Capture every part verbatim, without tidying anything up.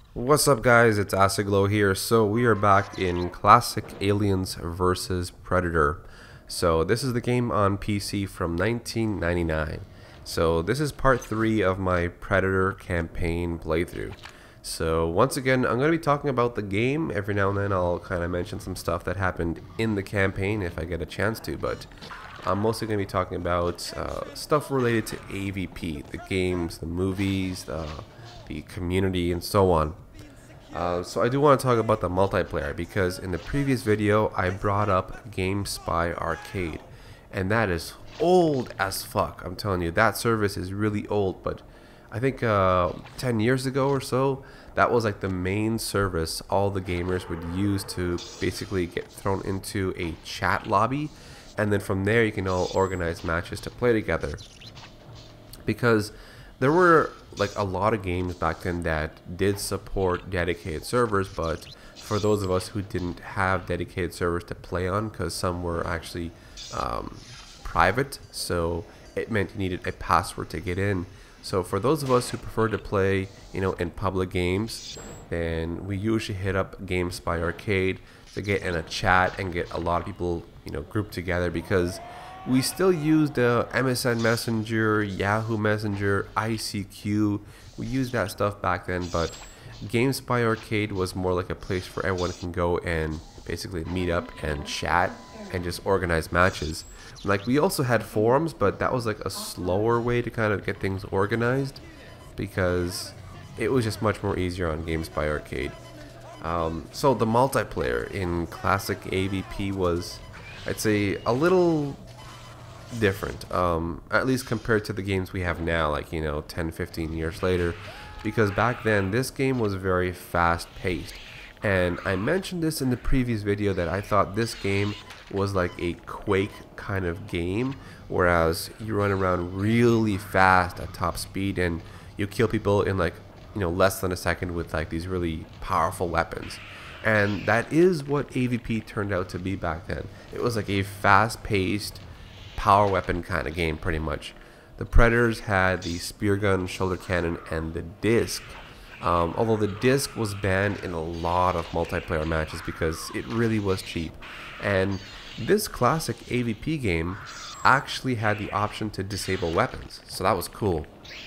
What's up, guys? It's Acid here. So we are back in classic Aliens versus Predator. So this is the game on P C from nineteen ninety-nine. So this is part three of my Predator campaign playthrough. So once again, I'm going to be talking about the game. Every now and then I'll kind of mention some stuff that happened in the campaign if I get a chance to, but I'm mostly going to be talking about uh, stuff related to A V P, the games, the movies, the, the community, and so on. Uh, so I do want to talk about the multiplayer because in the previous video I brought up GameSpy Arcade, and that is old as fuck. I'm telling you, that service is really old, but I think uh, ten years ago or so, that was like the main service all the gamers would use to basically get thrown into a chat lobby, and then from there you can all organize matches to play together. Because there were like a lot of games back then that did support dedicated servers, but for those of us who didn't have dedicated servers to play on, because some were actually um, private, so it meant you needed a password to get in. So for those of us who prefer to play, you know, in public games, then we usually hit up GameSpy Arcade to get in a chat and get a lot of people, you know, grouped together, because we still used uh, M S N Messenger, Yahoo Messenger, I C Q. We used that stuff back then, but GameSpy Arcade was more like a place where everyone can go and basically meet up and chat and just organize matches. Like, we also had forums, but that was like a slower way to kind of get things organized because it was just much more easier on GameSpy Arcade. Um, so the multiplayer in classic A V P was, I'd say, a little different, um, at least compared to the games we have now, like, you know, ten fifteen years later, because back then this game was very fast paced, and I mentioned this in the previous video that I thought this game was like a Quake kind of game, whereas you run around really fast at top speed and you kill people in like, you know, less than a second with like these really powerful weapons. And that is what A V P turned out to be back then. It was like a fast paced power weapon kind of game, pretty much. The Predators had the spear gun, shoulder cannon, and the disc. Um, although the disc was banned in a lot of multiplayer matches because it really was cheap. And this classic A V P game actually had the option to disable weapons, so that was cool.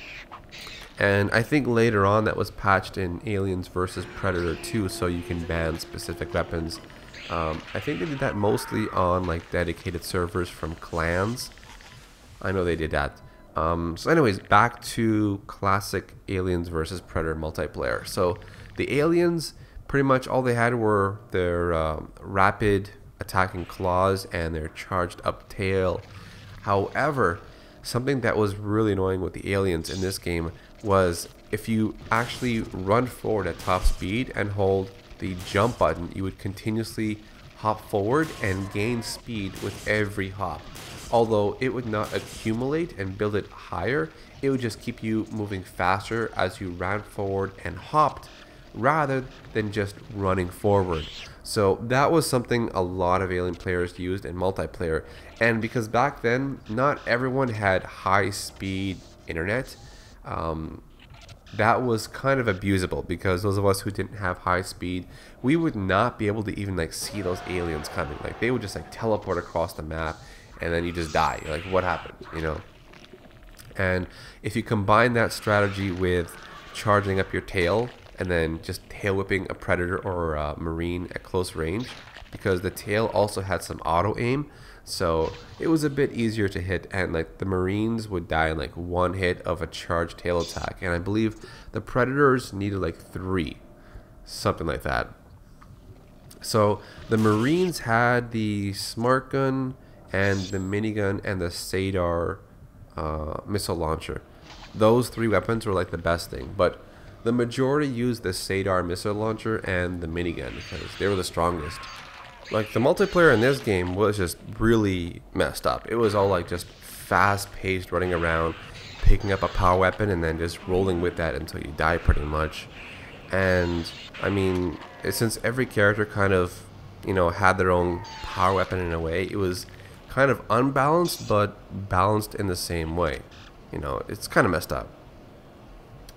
And I think later on that was patched in Aliens versus Predator two, so you can ban specific weapons. Um, I think they did that mostly on like dedicated servers from clans. I know they did that. Um, so anyways, back to classic Aliens versus Predator multiplayer. So the aliens, pretty much all they had were their um, rapid attacking claws and their charged up tail. However, something that was really annoying with the aliens in this game was if you actually run forward at top speed and hold the jump button, you would continuously hop forward and gain speed with every hop. Although it would not accumulate and build it higher, it would just keep you moving faster as you ran forward and hopped, rather than just running forward. So that was something a lot of Alien players used in multiplayer, and because back then not everyone had high speed internet, um, that was kind of abusable, because those of us who didn't have high speed, we would not be able to even like see those aliens coming. Like, they would just like teleport across the map and then you just die. You're like, what happened, you know? And if you combine that strategy with charging up your tail and then just tail whipping a predator or a marine at close range, because the tail also had some auto aim, so it was a bit easier to hit, and like the marines would die in like one hit of a charged tail attack, and I believe the predators needed like three, something like that. So the marines had the smart gun and the minigun and the Sadar uh, missile launcher. Those three weapons were like the best thing, but the majority used the Sadar missile launcher and the minigun because they were the strongest. Like, the multiplayer in this game was just really messed up. It was all like just fast-paced, running around, picking up a power weapon and then just rolling with that until you die, pretty much. And I mean, since every character kind of, you know, had their own power weapon in a way, it was kind of unbalanced but balanced in the same way. You know, it's kind of messed up.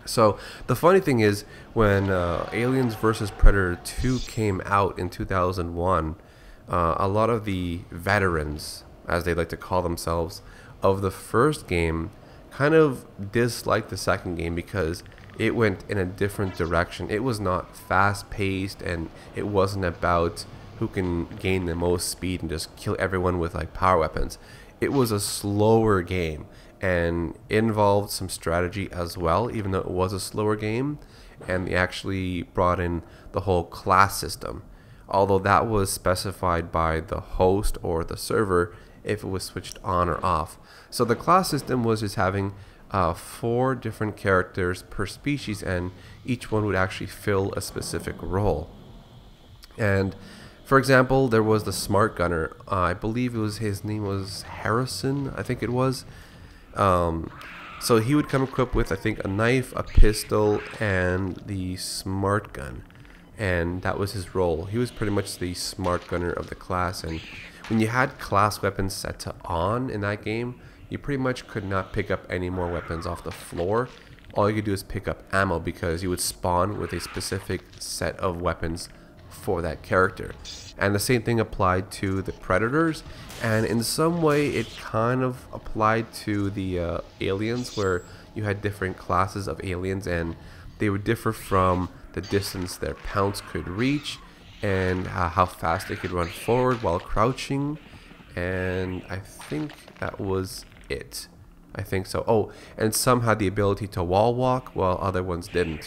So the funny thing is, when uh, Aliens versus Predator two came out in two thousand one, uh, a lot of the veterans, as they like to call themselves, of the first game kind of disliked the second game because it went in a different direction. It was not fast paced, and it wasn't about who can gain the most speed and just kill everyone with like power weapons. It was a slower game, and it involved some strategy as well, even though it was a slower game. And they actually brought in the whole class system, although that was specified by the host or the server if it was switched on or off. So the class system was just having uh, four different characters per species, and each one would actually fill a specific role. And for example, there was the smart gunner. Uh, I believe it was his name was Harrison, I think it was. Um, so he would come equipped with, I think, a knife, a pistol, and the smart gun. And that was his role. He was pretty much the smart gunner of the class. And when you had class weapons set to on in that game, you pretty much could not pick up any more weapons off the floor. All you could do is pick up ammo, because you would spawn with a specific set of weapons for that character. And the same thing applied to the Predators, and in some way it kind of applied to the uh, Aliens, where you had different classes of aliens and they would differ from the distance their pounce could reach, and uh, how fast they could run forward while crouching. And I think that was it. I think so. Oh, and some had the ability to wall walk while other ones didn't.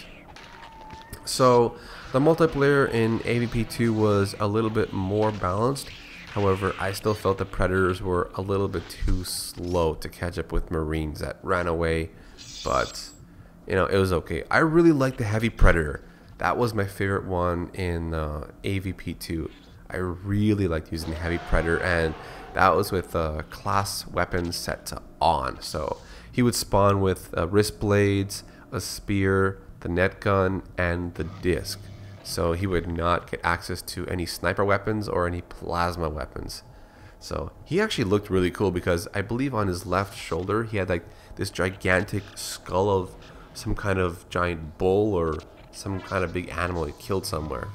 So the multiplayer in A V P two was a little bit more balanced. However, I still felt the Predators were a little bit too slow to catch up with Marines that ran away. But, you know, it was okay. I really liked the Heavy Predator. That was my favorite one in uh, A V P two. I really liked using the Heavy Predator, and that was with uh, class weapons set to on. So he would spawn with uh, wrist blades, a spear, the net gun, and the disc. So he would not get access to any sniper weapons or any plasma weapons. So he actually looked really cool, because I believe on his left shoulder he had like this gigantic skull of some kind of giant bull or some kind of big animal he killed somewhere.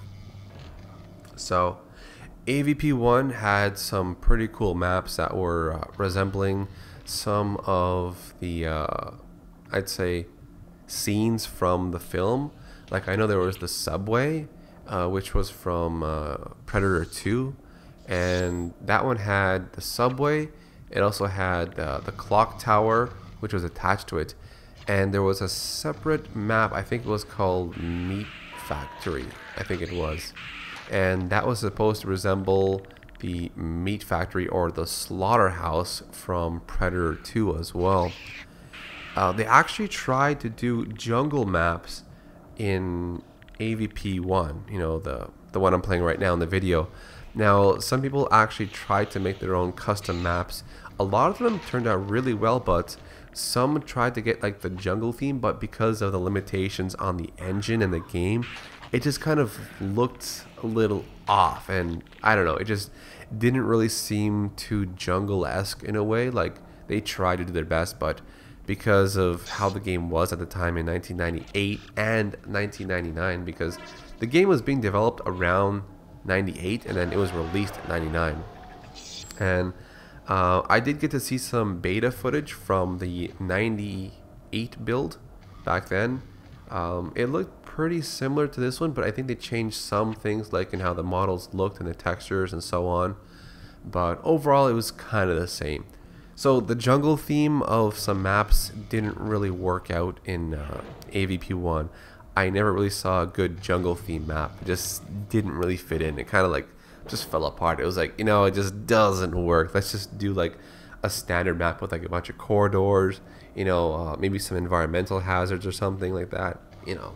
So A V P one had some pretty cool maps that were uh, resembling some of the uh, I'd say scenes from the film. Like, I know there was the subway, uh, which was from uh, Predator two, and that one had the subway. It also had uh, the clock tower, which was attached to it, and there was a separate map. I think it was called Meat Factory, I think it was, and that was supposed to resemble the Meat Factory or the Slaughterhouse from Predator two as well. Uh, they actually tried to do jungle maps in A V P one, you know, the the one I'm playing right now in the video. Now, some people actually tried to make their own custom maps. A lot of them turned out really well, but some tried to get like the jungle theme, but because of the limitations on the engine and the game, it just kind of looked a little off, and I don't know, it just didn't really seem too jungle-esque in a way. Like, they tried to do their best, but because of how the game was at the time in nineteen ninety-eight and nineteen ninety-nine, because the game was being developed around ninety-eight and then it was released in ninety-nine. And uh, I did get to see some beta footage from the ninety-eight build back then. Um, it looked pretty similar to this one, but I think they changed some things, like in how the models looked and the textures and so on. But overall, it was kind of the same. So the jungle theme of some maps didn't really work out in uh, A V P one. I never really saw a good jungle theme map. It just didn't really fit in. It kind of like just fell apart. It was like, you know, it just doesn't work. Let's just do like a standard map with like a bunch of corridors, you know, uh, maybe some environmental hazards or something like that, you know.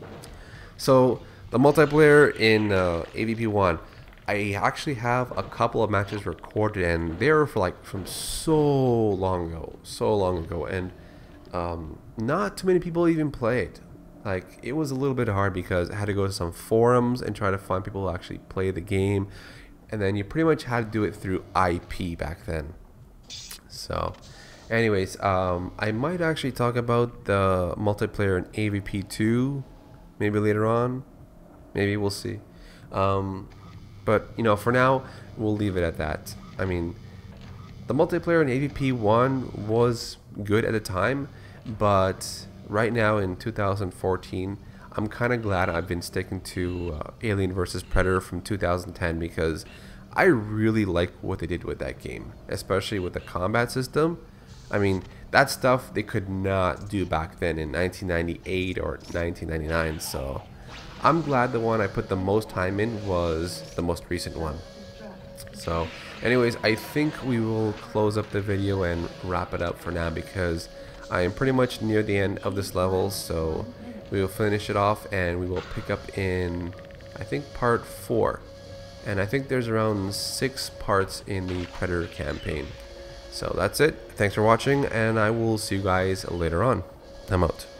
So the multiplayer in uh, A V P one, I actually have a couple of matches recorded, and they were for like from so long ago, so long ago, and um, not too many people even played. Like, it was a little bit hard because I had to go to some forums and try to find people who actually play the game, and then you pretty much had to do it through I P back then. So Anyways, um, I might actually talk about the multiplayer in A V P two, maybe later on. Maybe we'll see. Um, but you know, for now, we'll leave it at that. I mean, the multiplayer in A V P one was good at the time, but right now in two thousand fourteen, I'm kind of glad I've been sticking to uh, Alien versus Predator from two thousand ten because I really like what they did with that game, especially with the combat system. I mean, that stuff they could not do back then in nineteen ninety-eight or nineteen ninety-nine, so I'm glad the one I put the most time in was the most recent one. So anyways, I think we will close up the video and wrap it up for now because I am pretty much near the end of this level, so we will finish it off and we will pick up in, I think, part four. And I think there's around six parts in the Predator campaign. So that's it. Thanks for watching, and I will see you guys later on. I'm out.